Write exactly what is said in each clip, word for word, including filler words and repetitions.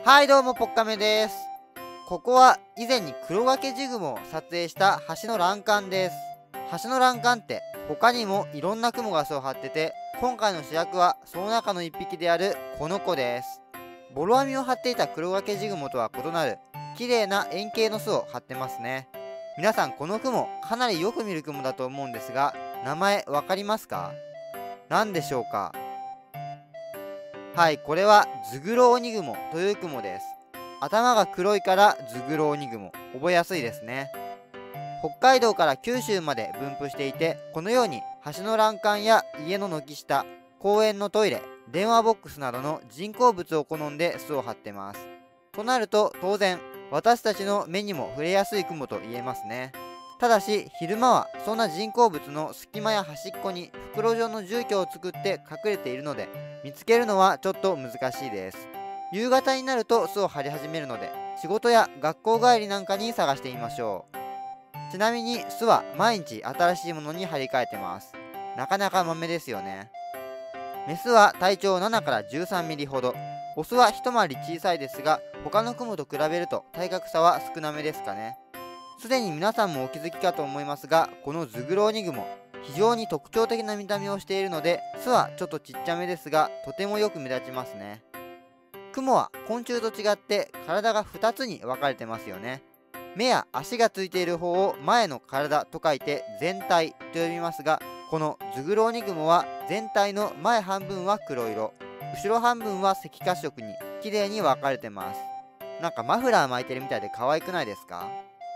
はいどうもポッカメです。ここは以前に黒掛けジグモを撮影した橋の欄干です。橋の欄干って他にもいろんな雲が巣を張ってて、今回の主役はその中の一匹であるこの子です。ボロ網を張っていた黒掛けジグモとは異なる綺麗な円形の巣を張ってますね。皆さんこの雲かなりよく見る雲だと思うんですが、名前わかりますか？何でしょうか？はい、これはズグロオニグモという雲です。頭が黒いからズグロオニグモ、覚えやすいですね。北海道から九州まで分布していて、このように橋の欄干や家の軒下、公園のトイレ、電話ボックスなどの人工物を好んで巣を張ってます。となると当然、私たちの目にも触れやすい雲と言えますね。ただし昼間はそんな人工物の隙間や端っこに袋状の住居を作って隠れているので、見つけるのはちょっと難しいです。夕方になると巣を張り始めるので、仕事や学校帰りなんかに探してみましょう。ちなみに巣は毎日新しいものに張り替えてます。なかなかまめですよね。メスは体長ななからじゅうさんミリほど、オスは一回り小さいですが、他の雲と比べると体格差は少なめですかね。すでに皆さんもお気づきかと思いますが、このズグロオニグモ、非常に特徴的な見た目をしているので、巣はちょっとちっちゃめですが、とてもよく目立ちますね。雲は昆虫と違って体がふたつに分かれてますよね。目や足がついている方を前の体と書いて全体と呼びますが、このズグロオニグモは全体の前半分は黒色、後ろ半分は赤褐色に綺麗に分かれてます。なんかマフラー巻いてるみたいで可愛くないですか？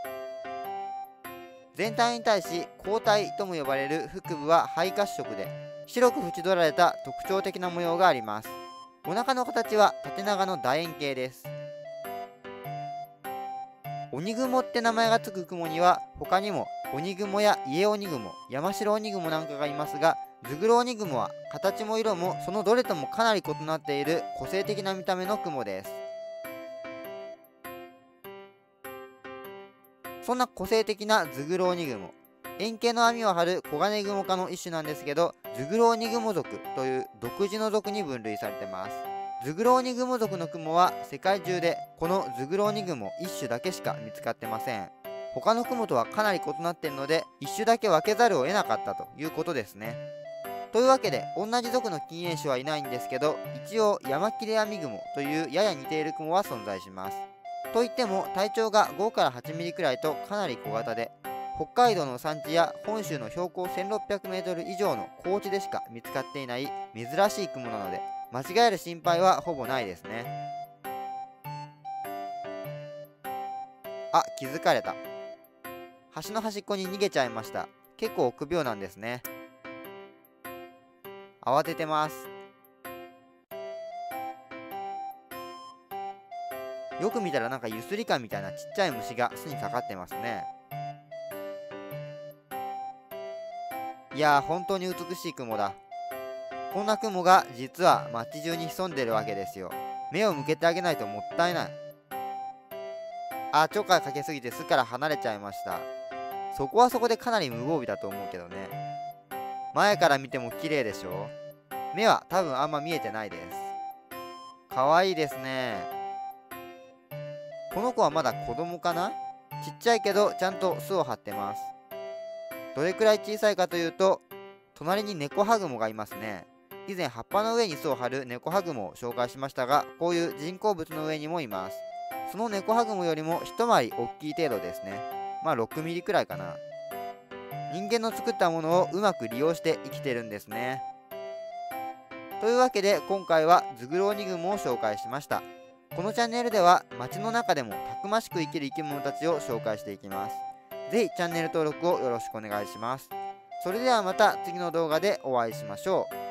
全体に対し光体とも呼ばれる腹部は灰褐色で、白く縁取られた特徴的な模様があります。お腹の形は縦長の楕円形です。オニグモって名前がつく雲には他にもオニグモやイエオニグモ、ヤマシロオニグモなんかがいますが、ズグロオニグモは形も色もそのどれともかなり異なっている個性的な見た目の雲です。そんな個性的なズグロオニグモ、円形の網を張るコガネグモ科の一種なんですけど、ズグロオニグモ属という独自の属に分類されてます。ズグロオニグモ属の雲は世界中でこのズグロオニグモ一種だけしか見つかってません。他の雲とはかなり異なっているので、一種だけ分けざるを得なかったということですね。というわけで同じ属の近縁種はいないんですけど、一応ヤマキレアミグモというやや似ている雲は存在します。といっても体長がごからはちミリくらいとかなり小型で、北海道の山地や本州の標高せんろっぴゃくメートル以上の高地でしか見つかっていない珍しい雲なので、間違える心配はほぼないですね。あ、気づかれた。橋の端っこに逃げちゃいました。結構臆病なんですね。慌ててます。よく見たらなんかユスリカみたいなちっちゃい虫が巣にかかってますね。いやー、本当に美しい雲だ。こんな雲が実は街中に潜んでるわけですよ。目を向けてあげないともったいない。あ、ちょっかいかけすぎて巣から離れちゃいました。そこはそこでかなり無防備だと思うけどね。前から見ても綺麗でしょ。目は多分あんま見えてないです。かわいいですね。この子はまだ子供かな？ちっちゃいけどちゃんと巣を張ってます。どれくらい小さいかというと、隣にネコハグモがいますね。以前葉っぱの上に巣を張るネコハグモを紹介しましたが、こういう人工物の上にもいます。そのネコハグモよりも一回り大きい程度ですね。まあろくミリくらいかな。人間の作ったものをうまく利用して生きてるんですね。というわけで今回はズグロオニグモを紹介しました。このチャンネルでは街の中でもたくましく生きる生き物たちを紹介していきます。ぜひチャンネル登録をよろしくお願いします。それではまた次の動画でお会いしましょう。